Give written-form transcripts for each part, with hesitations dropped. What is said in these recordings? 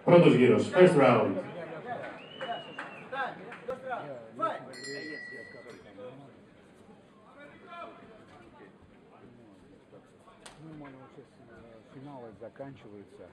Prontos, Guiros. First round. Нормально сейчас финалы заканчиваются.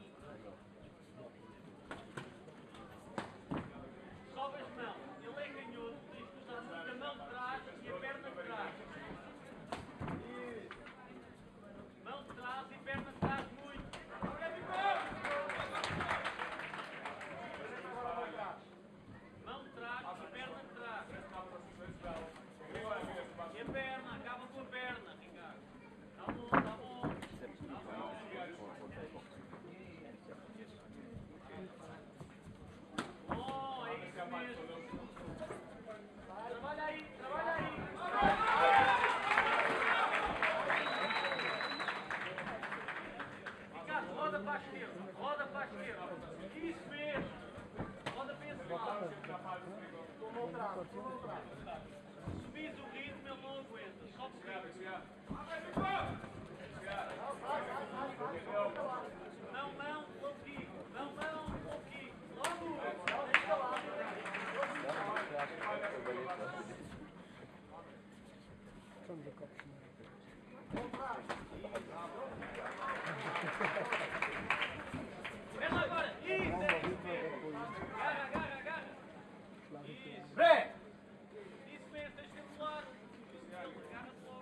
Subis o ritmo, ele não aguenta. Só não, pouquinho. Não, pouquinho. Logo. Vem agora. Isso, agarra. Isso. Vem. Isso mesmo, tens que pular. Agarra-te logo.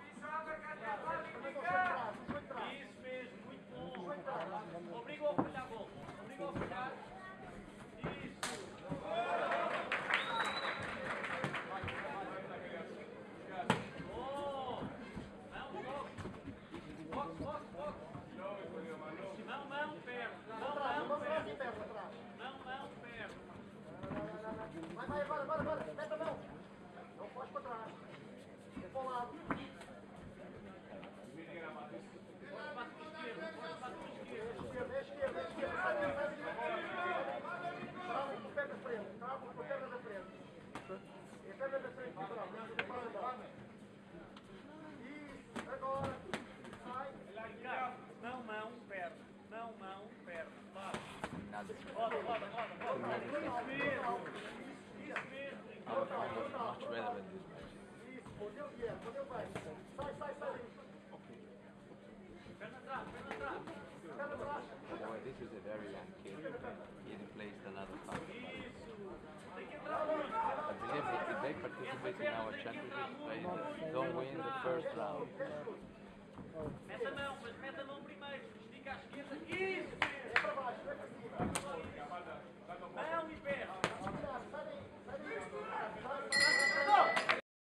Isso mesmo, muito bom. Obrigou a falhar a bola. Obrigou a falhar. Isso. Oh. Não, foco. Não, perto. Não, perto. Vai, agora. Mete a mão. Não foge para trás. É para o lado. Esquerda. Trava com a perna da frente. É a perna da frente que trava. Isso, agora. Sai. Não, mão, perna. Roda. Isso mesmo. Much better than this match. Isso, quando ele vai. Sai. Perna atrás. By the way, this is a very young kid. He plays a lot of time. Isso. Tem que entrar I believe that if they participate in our championship, they don't win the first round. Mete a mão primeiro. Estica à esquerda. Isso.